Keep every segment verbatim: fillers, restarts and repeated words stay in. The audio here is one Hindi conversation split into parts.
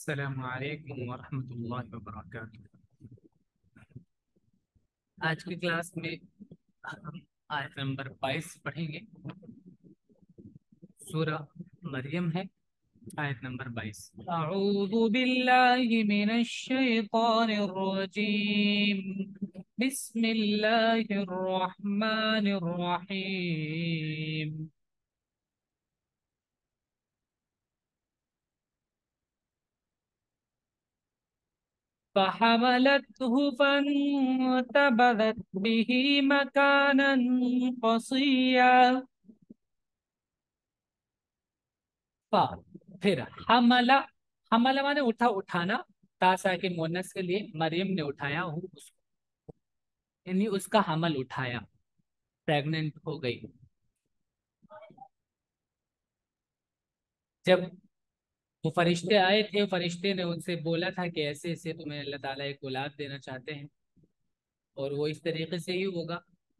अस्सलामु अलैकुम वरहमतुल्लाहि वबरकातुह। आज की क्लास में हम आयत नंबर बाईस पढ़ेंगे। सूरा मरियम है, आयत नंबर बाईस। अऊज़ु बिल्लाहि मिनश शैतानिर रजीम। बिस्मिल्लाहिर रहमानिर रहीम। فحملته فانتبذت به مكانا قصيا। फा फिर हमला, हमला माने उठा, उठाना। तासा के मुन्नस के लिए मरियम ने उठाया हूँ उसको, यानी उसका हमल उठाया, प्रेग्नेंट हो गई। जब वो फरिश्ते आए थे, फरिश्ते ने उनसे बोला था कि ऐसे ऐसे तुम्हें अल्लाह ताला एक औलाद देना चाहते हैं और वो इस तरीके से ही होगा।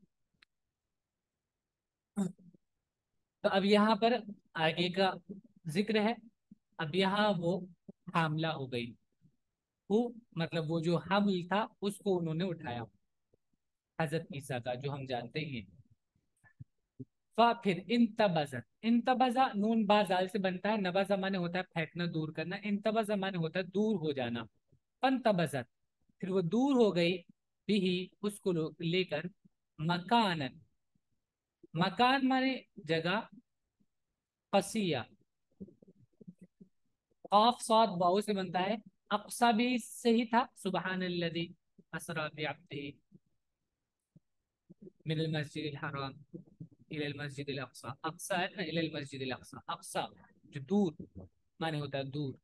तो अब यहाँ पर आगे का जिक्र है। अब यहाँ वो हामला हो गई। वो मतलब वो जो हमल था उसको उन्होंने उठाया, हजरत ईसा का, जो हम जानते हैं। फा फिर इंतबज़त, इंतबज़ा नून बा जाल से बनता है। नबज़ा माने होता है फेंकना, दूर करना। इंतबज़ा माने होता है दूर हो जाना। फंतबज़त, फिर वो दूर हो गई। बिही, उसको लो- लेकर। मकानन, मकान माने जगह। कसिया, काफ साद वाओ से बनता है। अक्सा भी से ही था। सुबहानल्लज़ी असरा बिअब्दिही मिनल मस्जिदिल हराम इलल मस्जिदिल अक्सा। अक्सा है ना, इलल मस्जिदिल अक्सा। अक्सा जो दूर माने होता है दूर,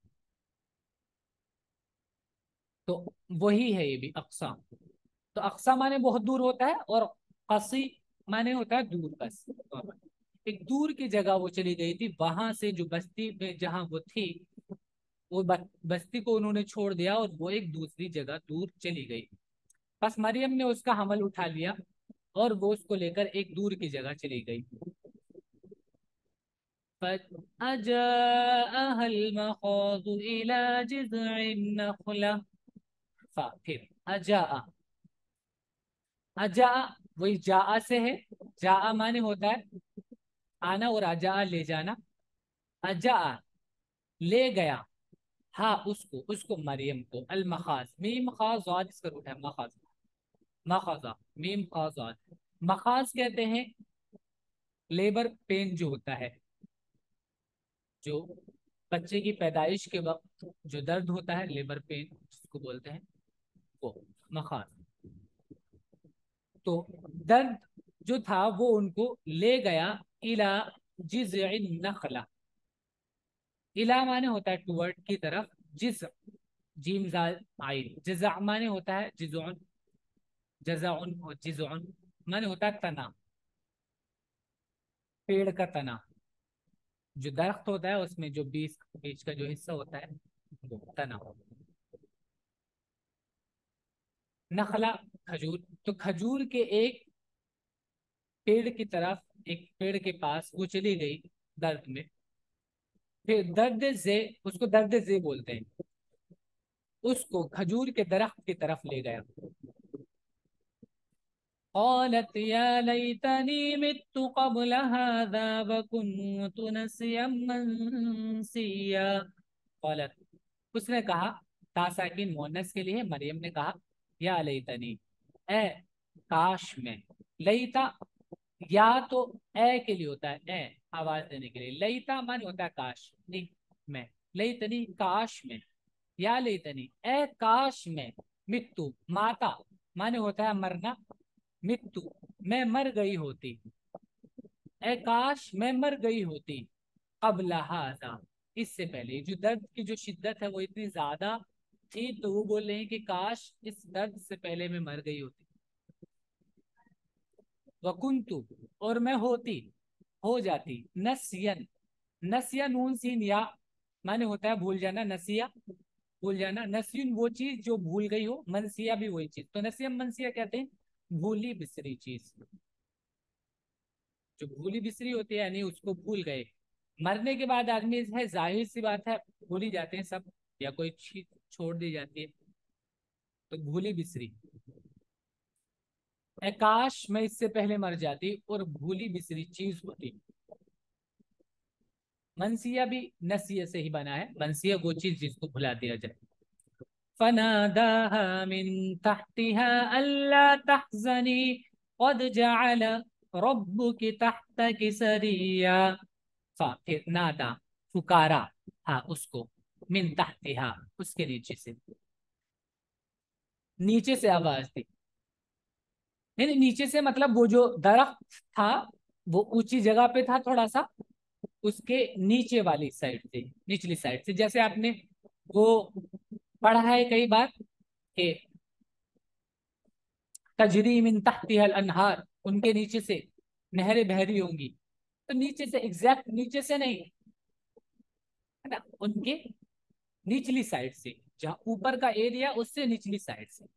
तो वही है ये भी अक्सा। तो अक्सा माने बहुत दूर होता है, और कसी माने होता है दूर बस। एक दूर की जगह वो चली गई थी, वहां से जो बस्ती में जहां वो थी, वो ब- बस्ती को उन्होंने छोड़ दिया और वो एक दूसरी जगह दूर चली गई। बस मरियम ने उसका हमल उठा लिया और वो उसको लेकर एक दूर की जगह चली गई। فأجاءها المخاض إلى جذع النخلة। फ- फिर अजा, अजा वही जा से है। जा माने होता है आना, और अजा ले जाना। अजा ले गया, हाँ उसको, उसको मरियम को। अल मखाज, मीम खाज जाद इसका रूट है मखाज। मखाजा, मीम खाज जाद। मखाज कहते हैं लेबर पेन जो होता है, जो बच्चे की पैदाइश के वक्त जो दर्द होता है, लेबर पेन जिसको बोलते हैं, वो मखाज। तो दर्द जो था वो उनको ले गया। इला जिज़्इन नखला, इला माने होता है टुवर्ड की तरफ। जिज, जीम जाल आइन। जज़ा माने होता है जिज़ुन, जज़ाउन और जिज़ुन माने होता है तना, पेड़ का तना। जो दरख्त होता है उसमें जो बीच बीच का जो हिस्सा होता है वो तना। नखला खजूर, तो खजूर के एक पेड़ की तरफ, एक पेड़ के पास वो चली गई दर्द में। फिर दर्द से, उसको दर्द से बोलते हैं, उसको खजूर के दरख्त की तरफ ले गया। قالت يا ليتني مت قبل هذا وكنت نسيا منسيا। قالت, उसने कहा, तासाकिन मोनस के लिए मरियम ने कहा, या लैतनी, ए काश में। लईता, या तो ए के लिए होता है, ए आवाज देने के लिए। लईता माने होता है काश, नहीं मैं। लईतनी काश में, या लईतनी ए काश में। मित्तु माता माने होता है मरना। मित्तु मैं मर गई होती, ए काश मैं मर गई होती। कबल हाजा, इससे पहले। जो दर्द की जो शिद्दत है वो इतनी ज्यादा थी, तो वो बोल रहे हैं कि काश इस दर्द से पहले मैं मर गई होती। वकुंतु, और मैं होती, हो जाती। नसियन, नसिया नून सीन या माने होता है भूल जाना। नसिया भूल जाना। नसीन वो चीज जो भूल गई हो, मनसिया भी वही चीज। तो नसिया मनसिया कहते हैं भूली बिसरी चीज। जो भूली बिसरी होती है यानी उसको भूल गए। मरने के बाद आदमी है, जाहिर सी बात है भूल ही जाते हैं सब। या कोई चीज छोड़ दी जाती है तो भूली बिसरी। काश मैं इससे पहले मर जाती और भूली बिसरी चीज होती। मनसिया भी नसिया से ही बना है, मनसिया वो चीज जिसको भुला दिया जाए। फनादाहा मिन तहतिहा अल्ला तहजनी कद जअल रब्बुकी तहतकी सरिया। फा फिर नादा, पुकारा, हाँ उसको, मिन तहतिहा उसके नीचे से, नीचे से आवाज दी। नहीं नहीं, नीचे से मतलब वो जो दरख्त था वो ऊंची जगह पे था थोड़ा सा, उसके नीचे वाली साइड से, निचली साइड से, जैसे आपने वो पढ़ा है कई बार कि तजरी मिन तहतिहल अनहार, उनके नीचे से नहरें बह रही होंगी। तो नीचे से, एग्जैक्ट नीचे से नहीं, है ना, उनके निचली साइड से, जहां ऊपर का एरिया उससे निचली साइड से।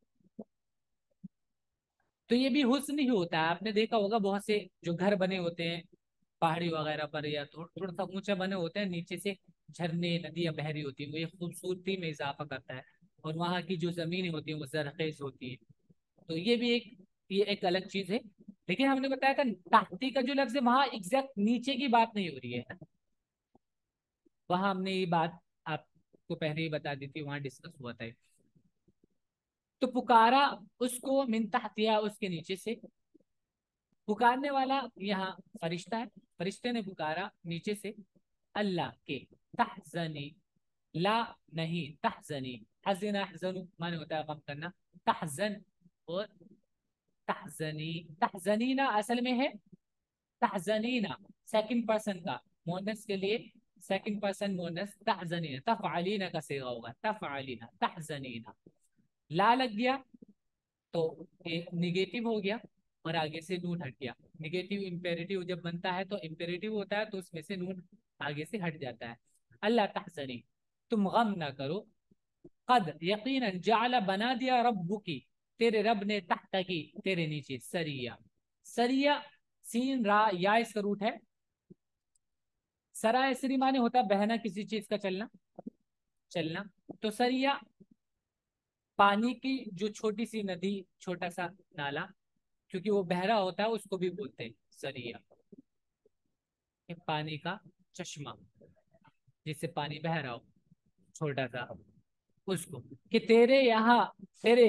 तो ये भी हुस्न ही होता है। आपने देखा होगा बहुत से जो घर बने होते हैं पहाड़ी वगैरह पर, या थोड़ा थोड़ा सा ऊंचा बने होते हैं, नीचे से झरने नदियां बह रही होती है, वो ये खूबसूरती में इजाफा करता है। और वहाँ की जो जमीन होती है वो जरखेज होती है। तो ये भी एक, ये एक अलग चीज है। लेकिन हमने बताया था ताकती का जो लफ्ज है वहां एग्जैक्ट नीचे की बात नहीं हो रही है। वहां हमने ये बात आपको पहले ही बता दी थी, वहां डिस्कस हुआ था। तो पुकारा उसको मिन तहतिया, उसके नीचे से। पुकारने वाला यहाँ फरिश्ता है, फरिश्ते ने पुकारा नीचे से, अल्लाह के, तहजनी, ला नहीं, तहजनी, हज़न अहज़नु माने होता है गम करना, तहजन और तहजनी, तहजनीना असल में है तहजनीना, सेकंड पर्सन का मोनस के लिए, सेकंड पर्सन मोनस तहजनीना, तफअलीना का सेगा होगा, तफअलीना तहजनीना। ला लग गया तो ये निगेटिव हो गया और आगे से नून हट गया। निगेटिव इंपेरेटिव जब बनता है तो इंपेरेटिव होता है तो उसमें से नून आगे से हट जाता है। अल्लाह तहजनी, तुम गम ना करो, कद यकीनन जाला बना दिया रब्बु की, तेरे रब ने, तहता की तेरे नीचे, सरिया। सरिया, सीन रा या इसका रूट है। सरा इसरी माने होता है बहना, किसी चीज का चलना, चलना। तो सरिया पानी की जो छोटी सी नदी, छोटा सा नाला, क्योंकि वो बहरा होता है उसको भी बोलते हैं सरिया। ये पानी का चश्मा, जिससे पानी बह रहा हो छोटा सा, उसको, कि तेरे यहाँ, तेरे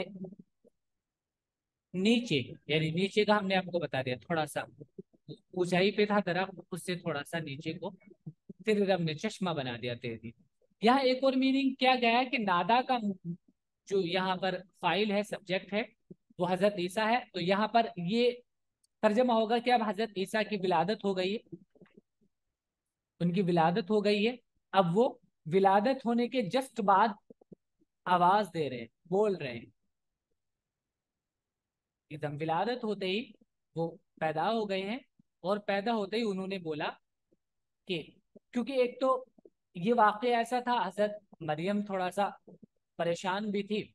नीचे, यानी नीचे का हमने आपको बता दिया, थोड़ा सा ऊंचाई पे था दरख्त, उससे थोड़ा सा नीचे को तेरे रब ने चश्मा बना दिया तेरे लिए। यहाँ एक और मीनिंग क्या गया है कि नादा का जो यहाँ पर फाइल है, सब्जेक्ट है, वो हजरत ईसा है। तो यहाँ पर ये तर्जमा होगा कि अब हजरत ईसा की विलादत हो गई है, उनकी विलादत हो गई है। अब वो विलादत होने के जस्ट बाद आवाज दे रहे हैं, बोल रहे हैं। एकदम विलादत होते ही वो पैदा हो गए हैं, और पैदा होते ही उन्होंने बोला कि, क्योंकि एक तो ये वाकया ऐसा था, हजरत मरियम थोड़ा सा परेशान भी थी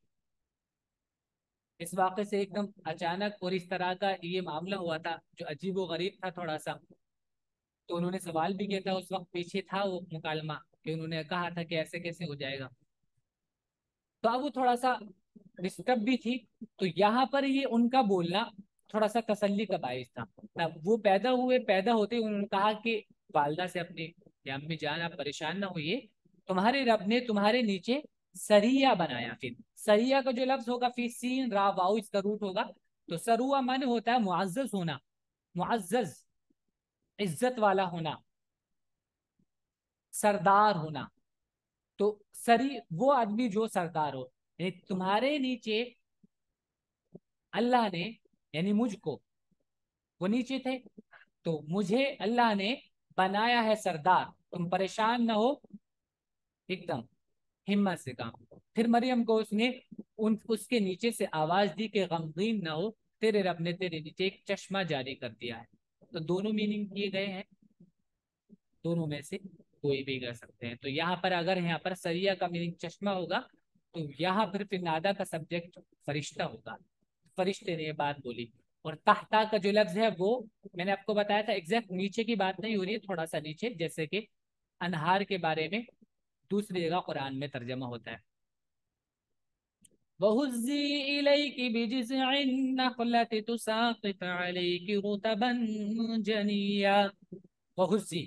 इस वाक़े से, एकदम अचानक, और इस तरह का ये मामला हुआ था जो अजीब व गरीब था थोड़ा सा। तो उन्होंने सवाल भी किया था, उस वक्त पीछे था वो मुकालमा, कि उन्होंने कहा था कि ऐसे कैसे हो जाएगा। तो अब वो थोड़ा सा डिस्टर्ब भी थी। तो यहाँ पर ये उनका बोलना थोड़ा सा तसल्ली का बाइस था। तब वो पैदा हुए, पैदा होते ही उन्होंने कहा कि वालदा से अपने, या अम्मी जान आप परेशान ना होइए, तुम्हारे रब ने तुम्हारे नीचे सरिया बनाया। फिर सरिया का जो लफ्ज होगा, फिर सीन रा वाउ इसका रूट होगा। तो सरुआ माने होता है मुअज्जज होना, मुअज्जज, इज्जत वाला होना, सरदार होना। तो सरी वो आदमी जो सरदार हो, यानी तुम्हारे नीचे अल्लाह ने, यानी मुझको, वो नीचे थे तो मुझे अल्लाह ने बनाया है सरदार, तुम परेशान ना हो, एकदम हिम्मत से काम। फिर मरियम को उसने उन उसके नीचे से आवाज दी कि गमगीन ना हो, तेरे रब ने तेरे नीचे एक चश्मा जारी कर दिया है। तो दोनों मीनिंग किए गए हैं, दोनों में से कोई भी कर सकते हैं। तो यहाँ पर अगर यहाँ पर सरिया का मीनिंग चश्मा होगा, तो यहाँ पर फिर नादा का सब्जेक्ट फरिश्ता होगा। फरिश्ते ने ये बात बोली। और ताहता का जो लफ्ज है वो मैंने आपको बताया था, एग्जैक्ट नीचे की बात नहीं हो रही है, थोड़ा सा नीचे, जैसे कि अनहार के बारे में दूसरी जगह कुरान में तर्जमा होता है वहुज़्ज़ी इलैकि बिजिज़्ഇन नख़लति तुसाक़ित अलैकि रुतबन जनिया। वहुज़्ज़ी,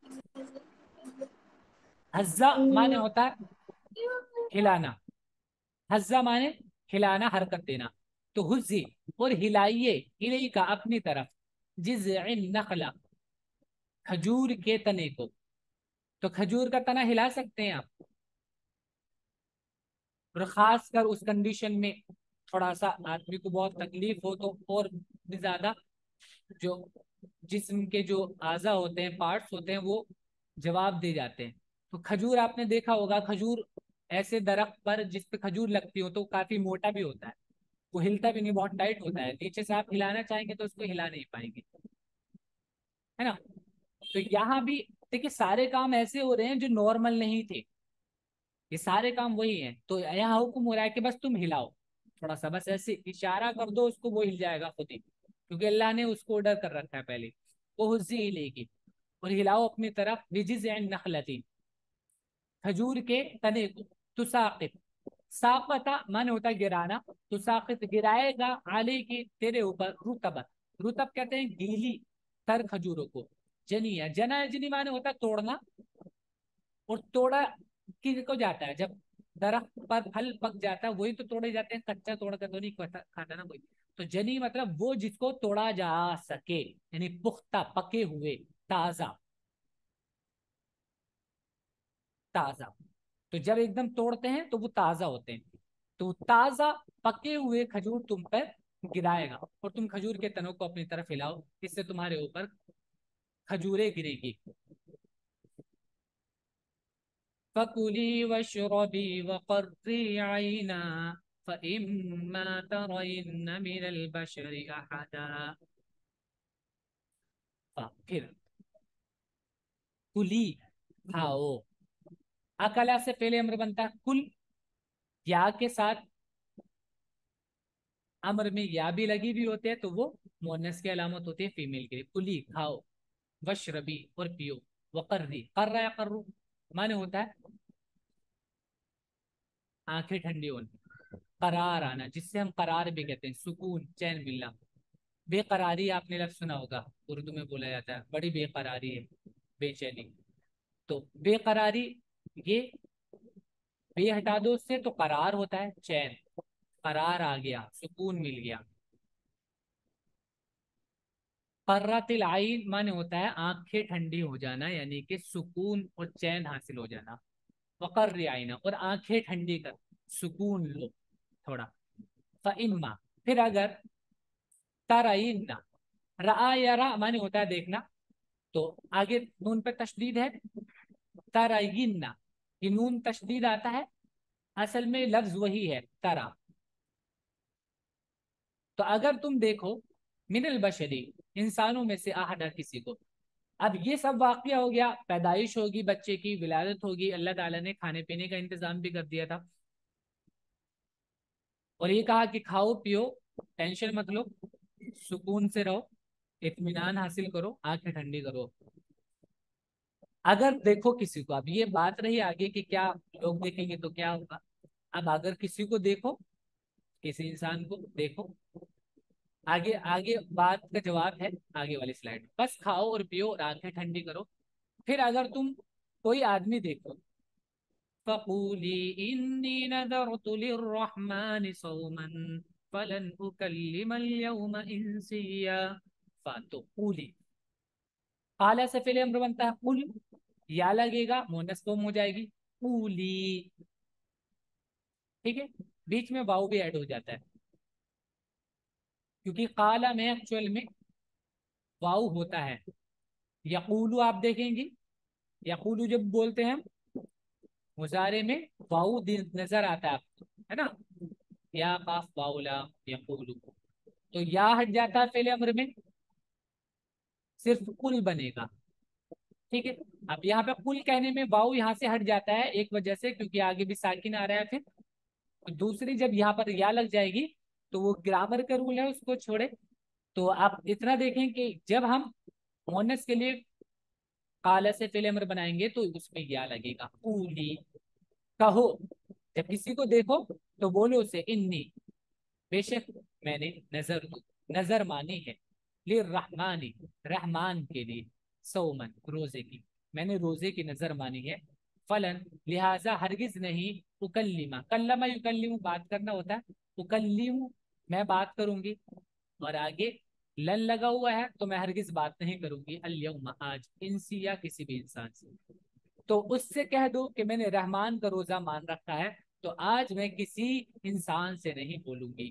हज़्ज़ा माने होता है हिलाना, हज़्ज़ा माने हिलाना, हरकत देना। तो हुज़्ज़ी, और हिलाइए, इलैका अपनी तरफ, जिज़्इन नख़ला, खजूर के तने को। तो खजूर का तना हिला सकते हैं आप, और खासकर उस कंडीशन में थोड़ा सा आदमी को बहुत तकलीफ हो तो और भी ज्यादा जो जिस्म के जो आज़ा होते हैं, पार्ट्स होते हैं, वो जवाब दे जाते हैं। तो खजूर आपने देखा होगा, खजूर ऐसे दरख्त पर जिस पे खजूर लगती हो तो काफी मोटा भी होता है, वो हिलता भी नहीं, बहुत टाइट होता है, नीचे से आप हिलाना चाहेंगे तो उसको हिला नहीं पाएंगे, है ना। तो यहाँ भी देखिए सारे काम ऐसे हो रहे हैं जो नॉर्मल नहीं थे, ये सारे काम वही हैं। तो यहाँ हुक्म हो रहा है कि बस तुम हिलाओ, थोड़ा सा बस ऐसे इशारा कर दो उसको, वो हिल जाएगा खुद ही, क्योंकि अल्लाह ने उसको ऑर्डर कर रखा है पहले। वो हुज्जी इलैकी, और हिलाओ अपनी तरफ, बिजिज़्इन नखलती, खजूर के तने को। तुसाकित, साकता माने होता है गिराना, तुसाकित गिराएगा, आले की तेरे ऊपर, रुतब, रुतब कहते हैं गीली तर खजूरों को। जनिया, जना जनी माने होता है तोड़ना, और तोड़ा किसको जाता है, जब दरख्त पर फल पक जाता है वही तो तोड़े जाते हैं, कच्चा तोड़ कर तो नहीं खाता खाता ना कोई। तो जनी मतलब वो जिसको तोड़ा जा सके, यानी पुख्ता, पके हुए, ताजा, ताजा। तो जब एकदम तोड़ते हैं तो वो ताजा होते हैं। तो ताजा पके हुए खजूर तुम पर गिराएगा, और तुम खजूर के तनों को अपनी तरफ हिलाओ, इससे तुम्हारे ऊपर खजूरें गिरेगी। फकुली वशरबी वकर्री आइना फइम्मा तरयिन्न मिनल बशरि अहदा। फिर कुली, खाओ। अकला से पहले अम्र बनता है कुल, या के साथ अम्र में या भी लगी भी होते हैं तो वो मोनस की अलामत होती है फीमेल के लिए। कुली, खाओ, वशरबी, और पियो, वकर्री, कर्रा या कर्रू माने होता है आंखें ठंडी होना, करार आना, जिससे हम करार भी कहते हैं, सुकून, चैन मिलना। बेकरारी आपने लफ्ज सुना होगा, उर्दू में बोला जाता है बड़ी बेकरारी है, बेचैनी। तो बेकरारी, ये बे हटा दो उससे तो करार होता है चैन, करार आ गया, सुकून मिल गया। कर्रतिल आइन माने होता है आंखें ठंडी हो जाना, यानी कि सुकून और चैन हासिल हो जाना। वकर्र आइना, और आंखें ठंडी कर, सुकून लो थोड़ा। फ़इम्मा, फिर अगर, तराइन्ना, रा यरा माने होता है देखना, तो आगे नून पे तशदीद है, तराइन्ना, ये नून तशदीद आता है, असल में लफ्ज वही है तरा। तो अगर तुम देखो, मिनल बशरी, इंसानों में से आहदा किसी को। अब ये सब वाकया हो गया, पैदाइश होगी बच्चे की, विलादत होगी, अल्लाह ताला ने खाने पीने का इंतजाम भी कर दिया था, और ये कहा कि खाओ पियो, टेंशन मत लो, सुकून से रहो, इत्मीनान हासिल करो, आंखें ठंडी करो। अगर देखो किसी को, अब ये बात रही आगे कि क्या लोग देखेंगे तो क्या होगा। अब अगर किसी को देखो, किसी इंसान को देखो, आगे आगे बात का जवाब है आगे वाली स्लाइड, बस खाओ और पियो और आंखें ठंडी करो। फिर अगर तुम कोई आदमी देखो, फकूली इन्नी नज़रतु लिर्रहमानि सौमन फलन उकल्लिमल यौम इंसिया। फातो कूली, काला से पहले अम्र बनता है कुल, या लगेगा मोनस फॉर्म हो जाएगी कूली, ठीक है। बीच में वाव भी ऐड हो जाता है, क्योंकि काला में एक्चुअल में वाव होता है। यकूलू आप देखेंगे, यकूलू जब बोलते हैं मुजारे में वाऊ नजर आता है आपको, है ना, या काफ वाउला यकूलू, तो या हट जाता है पहले अम्र में, सिर्फ कुल बनेगा, ठीक है। अब यहाँ पे कुल कहने में वाऊ यहाँ से हट जाता है एक वजह से, क्योंकि आगे भी साकिन आ रहा है। फिर दूसरी, जब यहाँ पर या लग जाएगी तो वो ग्रामर का रूल है, उसको छोड़े। तो आप इतना देखें कि जब हम मोनस के लिए काला से फिल अमर बनाएंगे तो उसमें या लगेगा, कूली, कहो। जब किसी को देखो तो बोलो उसे, इन्नी, बेशक मैंने नजर नजर मानी है, ले रहमानी, रहमान के लिए, सौमन, रोजे की, मैंने रोजे की नजर मानी है, फलन, लिहाजा हरगिज नहीं, उकल्लिमा, कल्लमा युकल्लिमु बात करना होता है, उकल्लिमु मैं बात करूंगी, और आगे लन लगा हुआ है तो मैं हरगिज बात नहीं करूंगी, अल-यौम आज, इंसी या किसी भी इंसान से। तो उससे कह दो कि मैंने रहमान का रोजा मान रखा है, तो आज मैं किसी इंसान से नहीं बोलूंगी।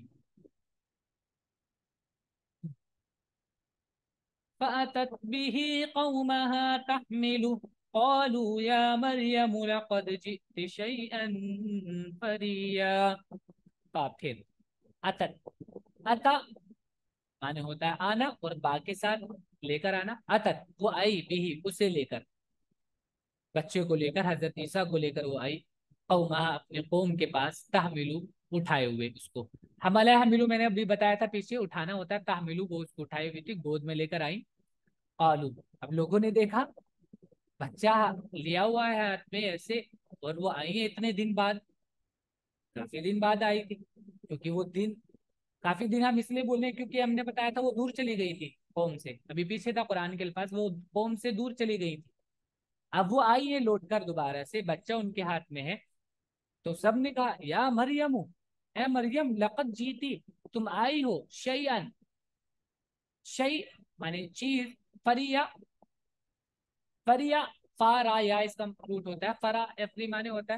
फ़अतत बिही कौमहा तहमिलु क़ालू या मरियम लक़द जि'ति शैअन फ़रिया। तो फिर अतत, अता माने होता है आना, और बा के साथ लेकर आना, अतत वो आई, बिही उसे लेकर, बच्चे को लेकर, हजरत ईसा को लेकर वो आई, कौमा अपने कौम के पास, तहमिलु उठाए हुए उसको, हमला हमिलु मैंने अभी बताया था पीछे, उठाना होता है, तहमिलु वो उसको उठाई हुई थी, गोद में लेकर आई। आलू, अब लोगों ने देखा बच्चा लिया हुआ है हाथ में ऐसे, और वो आई है इतने दिन बाद, काफी दिन बाद आई थी, क्योंकि वो दिन, काफी दिन हम इसलिए बोल रहे हैं क्योंकि हमने बताया था वो दूर चली गई थी कौम से, अभी पीछे था कुरान के अल्फाज, वो कौम से दूर चली गई थी, अब वो आई है लौट कर दोबारा से, बच्चा उनके हाथ में है। तो सब ने कहा या मरियम, ए मरियम, लक़द जीती, तुम आई हो, शैअन, शै माने चीज, फरिया, फरिया, फारा या इसका रूट होता है, फरा एफरी माने होता है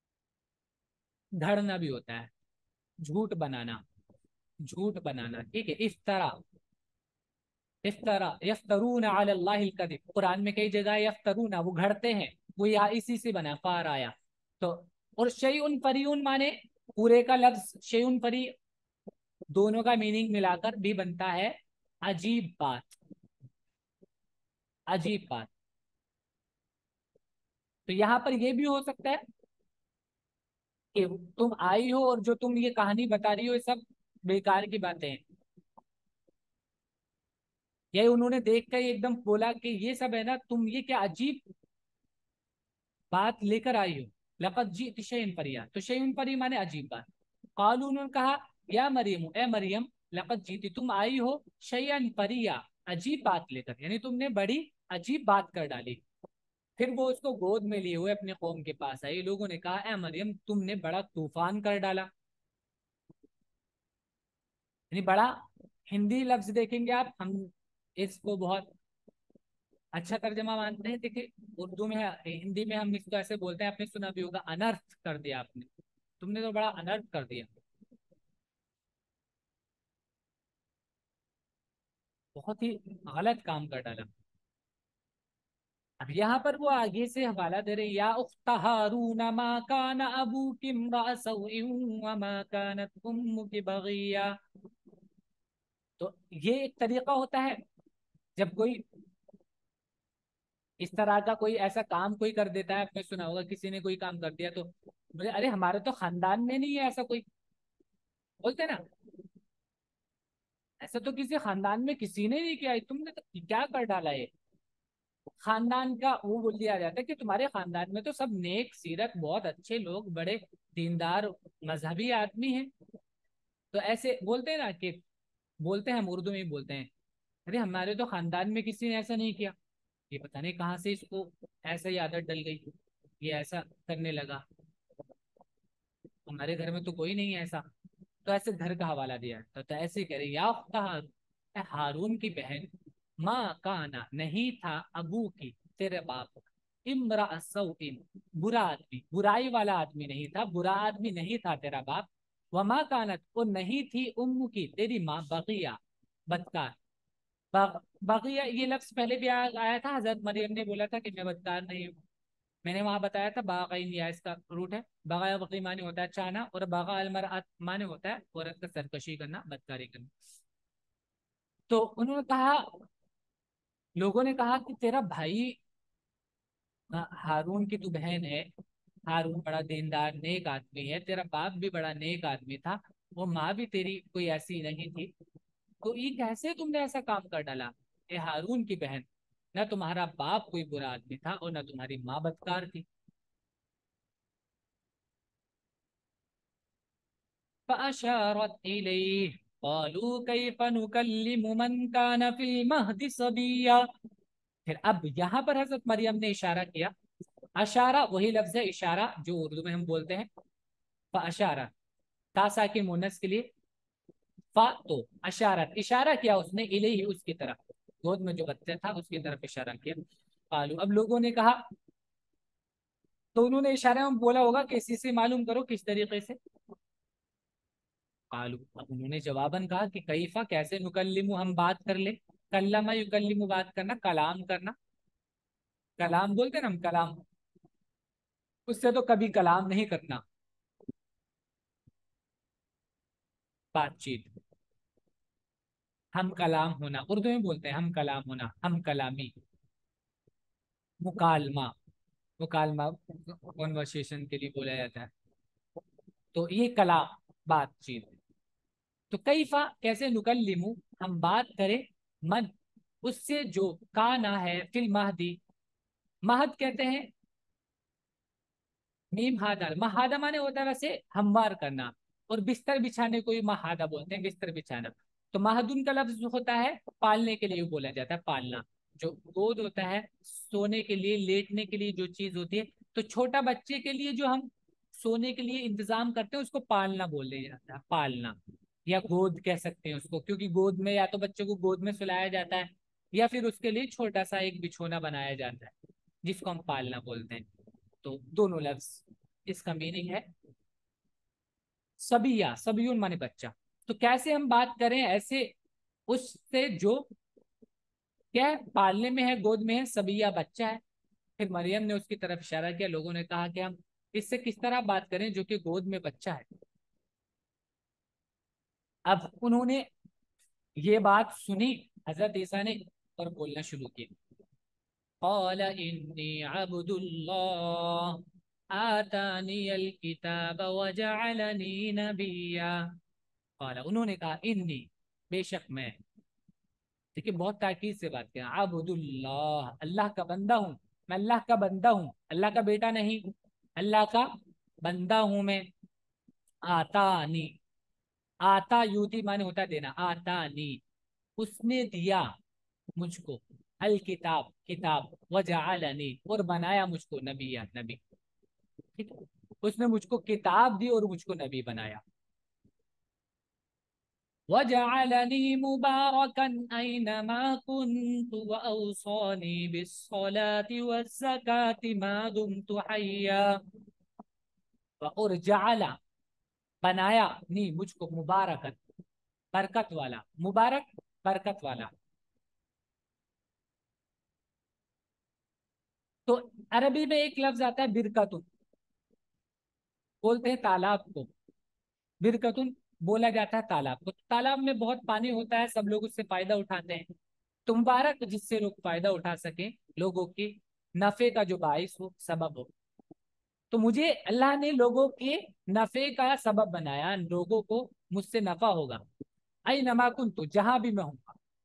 धड़ना भी होता है, झूठ बनाना, झूठ बनाना, ठीक है, इफ्तरा, इफ्तरा यफ्तरून अला अल्लाहिल कज़िब, कुरान में कई जगह यफ्तरूना वो घड़ते हैं, वो यहाँ इसी से बना फार आया। तो और शैउन फरीउन माने पूरे का लफ्ज, शैउन फरी दोनों का मीनिंग मिलाकर भी बनता है अजीब बात, अजीब बात। तो यहाँ पर यह भी हो सकता है कि तुम आई हो और जो तुम ये कहानी बता रही हो ये सब बेकार की बातें हैं, यही उन्होंने देख कर एकदम बोला कि ये सब है ना, तुम ये क्या अजीब बात लेकर आई हो, लक़द जीत शैअन फरिया, तो शैअन फरी माने अजीब बात। कालू, उन्होंने कहा या मरियम, ए मरियम, लक़द जीती, तुम आई हो, शैअन फरिया, अजीब बात लेकर, यानी तुमने बड़ी अजीब बात कर डाली। फिर वो उसको गोद में लिए हुए अपने कौम के पास आई, लोगों ने कहा ए मरियम, तुमने बड़ा तूफान कर डाला, यानी बड़ा, हिंदी लफ्ज देखेंगे आप, हम इसको बहुत अच्छा तर्जमा मानते हैं, देखिए उर्दू में है, हिंदी में हम इसको ऐसे बोलते हैं, आपने सुना भी होगा, अनर्थ कर दिया आपने, तुमने तो बड़ा अनर्थ कर दिया, बहुत ही गलत काम कर डाला। अब यहाँ पर वो आगे से हवाला दे रहे, या उख्ता हारून मा कान अबूकी इम्रा सौइन व मा कानत उम्मुकी बगिया। तो ये एक तरीका होता है, जब कोई इस तरह का कोई ऐसा काम कोई कर देता है, आपने सुना होगा किसी ने कोई काम कर दिया तो बोले अरे हमारे तो खानदान में नहीं है ऐसा कोई, बोलते ना, ऐसा तो किसी खानदान में किसी ने नहीं किया, तुमने तो क्या कर डाला है। खानदान का वो बोल दिया जाता है कि तुम्हारे खानदान में तो सब नेक सीरत बहुत अच्छे लोग, बड़े दीनदार मजहबी आदमी हैं, तो ऐसे बोलते हैं ना कि, बोलते हैं हम उर्दू में ही बोलते हैं, अरे हमारे तो खानदान में किसी ने ऐसा नहीं किया, ये पता नहीं कहाँ से इसको ऐसा ही आदत डल गई, ये ऐसा करने लगा, हमारे घर में तो कोई नहीं है ऐसा, तो ऐसे घर का हवाला दिया, तो, तो ऐसे कह रहे या उख्ता हारून, ए हारून की बहन, माँ काना नहीं था, अबू की तेरे बाप, इमरा सौइन बुरा आदमी, बुराई वाला आदमी नहीं था, बुरा आदमी नहीं था तेरा बाप, वमा कानत वो नहीं थी, उम्मु की तेरी माँ, बगिया बदकार, बग, बगिया ये लफ्ज पहले भी आ, आया था, हजरत मरियम ने बोला था कि मैं बदकार नहीं हूँ, मैंने वहां बताया था, बागैन या इसका रूट है, बागा बकरी माने होता है चाहना, और बागा अलमरअत माने होता है औरत का सरकशी करना, बदकारी करना। तो उन्होंने कहा, लोगों ने कहा कि तेरा भाई अ, हारून की तू बहन है, हारून बड़ा दीनदार नेक आदमी है, तेरा बाप भी बड़ा नेक आदमी था, वो माँ भी तेरी कोई ऐसी नहीं थी, तो ये कैसे तुमने ऐसा काम कर डाला, ये हारून की बहन, न तुम्हारा बाप कोई बुरा आदमी था और न तुम्हारी माँ बदकार थी। फअशारत इलैहि क़ालू कैफ़ नुकल्लिमु मन कान फ़िल महदि सबिय्या। फिर अब यहाँ पर हजरत मरियम ने इशारा किया। अशारा वही लफ्ज है इशारा जो उर्दू में हम बोलते हैं। फअशारा तासा के मुनस के लिए फा तो अशारत इशारा किया उसने इलैहि उसकी तरफ, गोद में जो बच्चा था उसकी तरफ इशारा किया। कालू अब लोगों ने कहा, तो उन्होंने इशारे में बोला होगा कि इसी से मालूम करो किस तरीके से। कालू अब उन्होंने जवाबन कहा कि कैफा कैसे, नुकल्लिमु हम बात कर ले। कल्लमा युकल्लिमु बात करना, कलाम करना, कलाम बोलते ना हम कलाम, उससे तो कभी कलाम नहीं करना, बातचीत। हम कलाम होना उर्दू में बोलते हैं, हम कलाम होना, हम कलामी, मुकालमा, मुकालमा कॉन्वर्सेशन के लिए बोला जाता है। तो ये कलाम बातचीत। तो कैफा कैसे, नुकल्लिमु हम बात करें, मन उससे जो काना है फिल महदी, महद कहते हैं मीम हादा, महादा माने होता है वैसे हमवार करना, और बिस्तर बिछाने को ही महादा बोलते हैं, बिस्तर बिछाना। तो महदून का लफ्ज जो होता है पालने के लिए बोला जाता है, पालना। जो गोद होता है सोने के लिए लेटने के लिए जो चीज होती है, तो छोटा बच्चे के लिए जो हम सोने के लिए इंतजाम करते हैं उसको पालना बोला जाता है, पालना। या गोद कह सकते हैं उसको, क्योंकि गोद में या तो बच्चे को गोद में सुलाया जाता है या फिर उसके लिए छोटा सा एक बिछोना बनाया जाता है जिसको हम पालना बोलते हैं। तो दोनों लफ्ज, इसका मीनिंग है सबिया, सबियुन माने बच्चा। तो कैसे हम बात करें ऐसे उससे जो क्या है, पालने में है, गोद में है, सबिया बच्चा है। फिर मरियम ने उसकी तरफ इशारा किया, लोगों ने कहा कि हम इससे किस तरह बात करें जो कि गोद में बच्चा है। अब उन्होंने ये बात सुनी हजरत ईसा ने और बोलना शुरू किया। क़ाल इन्नी अब्दुल्लाह आतानियल किताब वजअलनी नबिय्या। क़ाल उन्होंने कहा, इन्नी बेशक मैं, देखिए बहुत ताकीद से बात किया, अब्दुल्लाह अल्लाह का बंदा हूँ, मैं अल्लाह का बंदा हूँ, अल्लाह का बेटा नहीं, अल्लाह का बंदा हूँ मैं। आतानी, आता यूती माने होता है देना, आतानी उसने दिया मुझको, अल किताब किताब, वजअलनी और बनाया मुझको नबी, या नबी। ठीक है, उसने मुझको किताब दी और मुझको नबी बनाया। वजअलनी मुबारकन ऐनमा कुन्तु वअौसानी बिस्सलाति वज़्ज़काति मा दुम्तु हय्या। और जअला बनाया नी मुझको, मुबारकन बरकत वाला, मुबारक बरकत वाला। तो अरबी में एक लफ्ज आता है बिरकतुन, बोलते हैं तालाब को, बिरकतुन बोला जाता है तालाब को। तालाब में बहुत पानी होता है, सब लोग उससे फायदा उठाते हैं। तो मुबारक जिससे लोग फायदा उठा सके, लोगों की नफे का जो बाइस हो, सबब हो। तो मुझे अल्लाह ने लोगों के नफे का सबब बनाया, लोगों को मुझसे नफा होगा। आई नमा कुन्तु जहां भी मैं हूँ।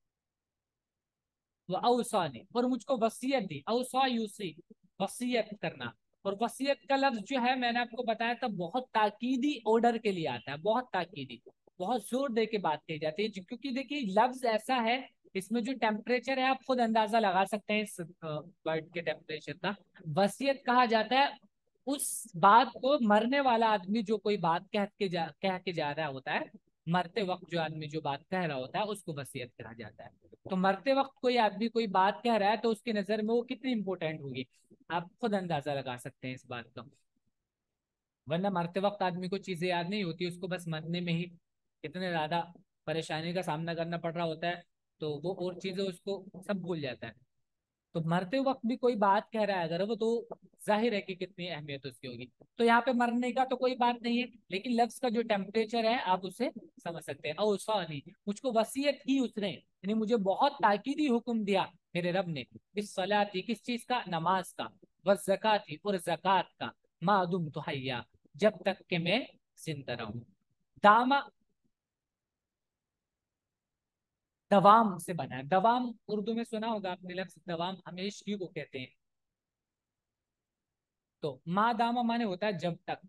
वो औसा ने और मुझको वसीयत दी, औसा यूसी वसीयत करना। और वसीयत का लफ्ज जो है मैंने आपको बताया था बहुत ताकीदी ऑर्डर के लिए आता है, बहुत ताकीदी, बहुत जोर दे के बात कही जाती है। जो- क्योंकि देखिए लफ्ज ऐसा है, इसमें जो टेम्परेचर है आप खुद अंदाजा लगा सकते हैं इस वर्ड के टेम्परेचर का। वसीयत कहा जाता है उस बात को, मरने वाला आदमी जो कोई बात कह के जा कह के जा रहा होता है, मरते वक्त जो आदमी जो बात कह रहा होता है उसको वसीयत कहा जाता है। तो मरते वक्त कोई आदमी कोई बात कह रहा है तो उसकी नजर में वो कितनी इंपॉर्टेंट होगी, आप खुद अंदाजा लगा सकते हैं इस बात का। वरना मरते वक्त आदमी को चीजें याद नहीं होती, उसको बस मरने में ही इतने ज्यादा परेशानी का सामना करना पड़ रहा होता है, तो वो और चीजें उसको सब भूल जाता है। तो मरते वक्त भी कोई बात कह रहा है अगर वो, तो जाहिर है कि कितनी अहमियत उसकी होगी। तो यहाँ पे मरने का तो कोई बात नहीं है, लेकिन लफ्ज का जो टेम्परेचर है आप उसे समझ सकते हैं। ओ सॉरी, मुझको वसीयत की उसने, यानी मुझे बहुत ताकीदी हुक्म दिया मेरे रब ने, इस सलाती किस चीज का, नमाज का, व जकाती और जक़ात का, मादुम तो हय्या जब तक कि मैं जिंदा रहूं। दामा, दवाम से बना है। दवाम उर्दू में सुना होगा आपने लफ्ज दवाम, हमेशगी को कहते हैं। तो मादामा माने होता है जब तक,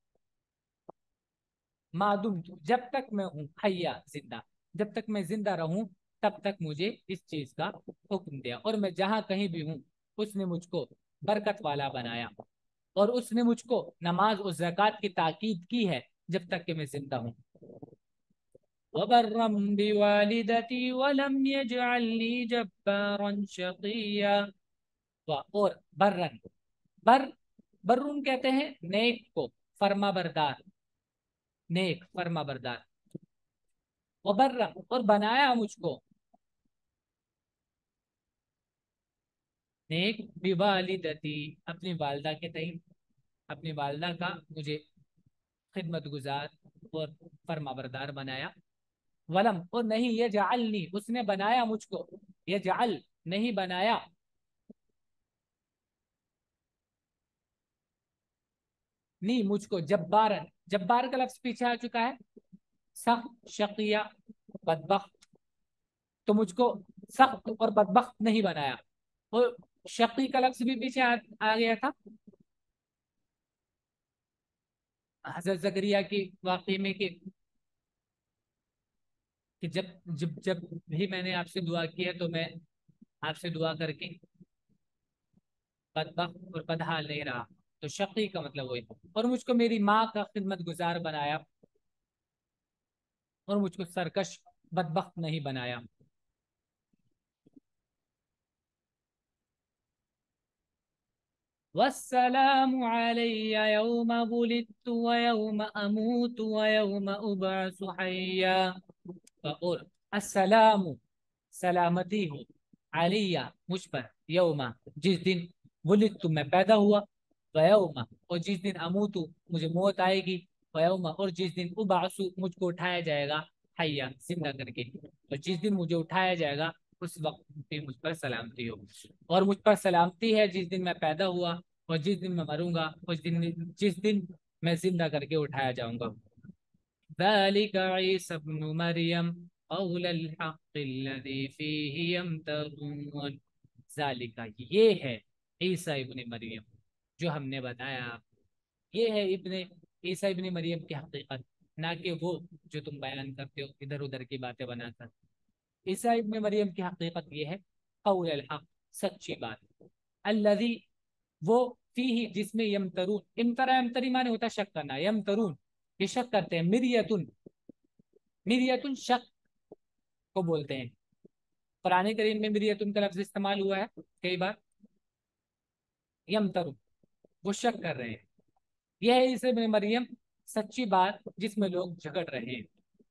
मादुम तू, जब तक मैं हूँ, हయ్या जिंदा, जब तक मैं जिंदा रहूं तब तक मुझे इस चीज का हुक्म दिया, और मैं जहां कहीं भी हूँ उसने मुझको बरकत वाला बनाया, और उसने मुझको नमाज और ज़कात की ताकीद की है जब तक कि मैं जिंदा हूँ। वबर्रम बिवालिदती वलम यजअलनी जब्बारन शकिया। और बर्रन, बर बर्रुन कहते हैं नेक को, फर्मा बरदार, नेक फर्मा बरदार। वबर्रम और बनाया मुझको, नेक बिवालिदती अपनी वालदा के तई, अपनी वालदा का मुझे खिदमत गुजार और फर्मा बरदार बनाया। वलम और नहीं, ये जालनी उसने बनाया मुझको, ये जाल नहीं बनाया, नी मुझको जब्बारन, जब्बार का लफ्ज पीछे आ चुका है, सख्त शकिया बदबख्त, तो मुझको सख्त और बदबख्त नहीं बनाया। और शकी का लफ्ज भी पीछे आ, आ गया था हजरत जकरिया की वाकई में कि कि जब जब जब भी मैंने आपसे दुआ की है तो मैं आपसे दुआ करके बदबख्त और बदहाल नहीं रहा। तो शकी का मतलब वही, और मुझको मेरी माँ का खिदमत गुजार बनाया, और मुझको सरकश बदबख्त नहीं बनाया। वस्सलामु अलैया यौम वुलिदतु व यौम अमूतु व यौम उबअसु हय्या। और अस्सलामु सलामती हो, अलैया मुझ पर, यौमा जिस दिन, वुलिदतु मैं पैदा हुआ, व यौमा और जिस दिन, अमूतु मुझे मौत आएगी, व यौमा और जिस दिन, उबअसु मुझको उठाया जाएगा, हय्या जिंदा करके, तो जिस दिन मुझे उठाया जाएगा उस वक्त भी मुझ पर सलामती हो। और मुझ पर सलामती है जिस दिन मैं पैदा हुआ, और जिस दिन मैं मरूंगा, उस दिन, जिस दिन मैं जिंदा करके उठाया जाऊंगा। ذلك عيسى ابن مريم قول الحق الذي فيه يمترون। ज़ालिका ये है, ईसा इब्ने मरियम जो हमने बताया, ये है इब्ने ईसा इब्ने मरियम की हकीकत, ना कि वो जो तुम बयान करते हो इधर उधर की बातें बनाकर। ईसा इब्ने मरियम की हकीकत ये है, कौल अल हक सच्ची बात, अल्लज़ी वो, फीही जिसमें, यमतरून, इमतरा यमतरी माने होता है शक करना, यमतरून ये शक करते हैं, मिरियतुन, मिरियतुन शक को बोलते हैं। कुरान करीम में मिरियतुन का लफ्ज इस्तेमाल हुआ है कई बार, यमतरून वो शक कर रहे हैं। यह है इसे में मरियम सच्ची बात जिसमें लोग झगड़ रहे हैं।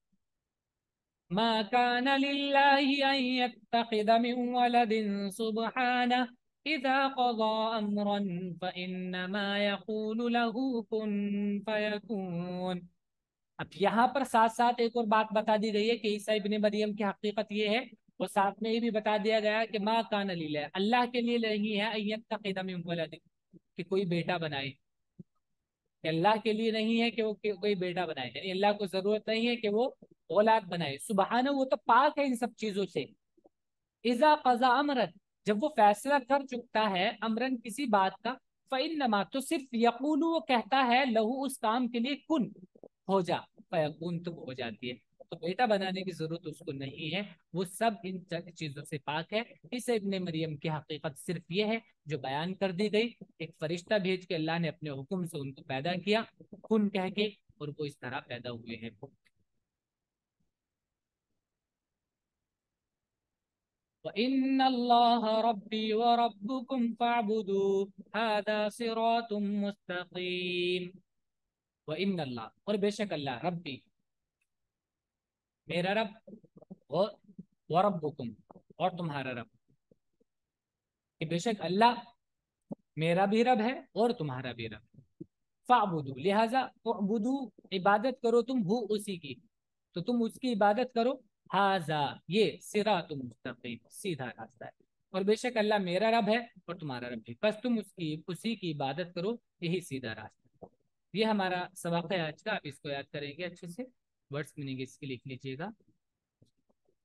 मा कान लिल्लाहि अन यत्तखिद मिन वलदिन सुब्हाना इज़ा क़ज़ा अम्रन फ़इन्नमा यक़ूलु लहू कुन फ़यकून। अब यहाँ पर साथ साथ एक और बात बता दी गई है कि ईसा इब्ने मरियम की हकीकत ये है, और साथ में ये भी बता दिया गया है कि मा कान लिल्लाह अल्लाह के लिए नहीं है, अन यत्तखिद मिन वलदिन कि कोई बेटा बनाए, कि अल्लाह के लिए नहीं है कि वो कि कोई बेटा बनाए, यानी अल्लाह को जरूरत नहीं है कि वो औलाद बनाए, सुबहाना वो तो पाक है इन सब चीजों से। इजा कजा अमरन जब वो फैसला कर चुकता है, अमरन किसी बात का, फ़इन्नमा तो सिर्फ, यकूलु वो कहता है, लहू उस काम के लिए, कुन हो जा, फयकून तो हो जाती है। तो बेटा बनाने की जरूरत उसको नहीं है, वो सब इन चीजों से पाक है। इस इब्ने मरियम की हकीकत सिर्फ ये है जो बयान कर दी गई, एक फरिश्ता भेज के अल्लाह ने अपने हुक्म से उनको पैदा किया, कुन कह के, और वो इस तरह पैदा हुए हैं। वइन्नल्लाह रब्बी व रब्बुकुम फअबुदू हादा सिरातुम मुस्तकीम। वइन्नल्लाह और बेशक अल्लाह, रब्बी मेरा रब, और व रब्बुकुम और तुम्हारा रब, कि बेशक अल्लाह मेरा भी रब है और तुम्हारा भी रब है। फाबुदू लिहाजा बुदू इबादत करो तुम, हु उसी की, तो तुम उसकी इबादत करो। हाजा ये सिरातुम मुस्तकीम सीधा रास्ता है, और बेशक अल्लाह मेरा रब है और तुम्हारा रब भी, बस तुम उसकी उसी की इबादत करो, यही सीधा रास्ता है। ये हमारा सबक है आज का, आप इसको याद करेंगे अच्छे से, वर्ड्स मीनिंग इसकी लिख लीजिएगा।